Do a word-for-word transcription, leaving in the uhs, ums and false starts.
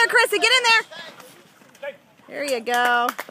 there, Chrissy. Get in there. There you go.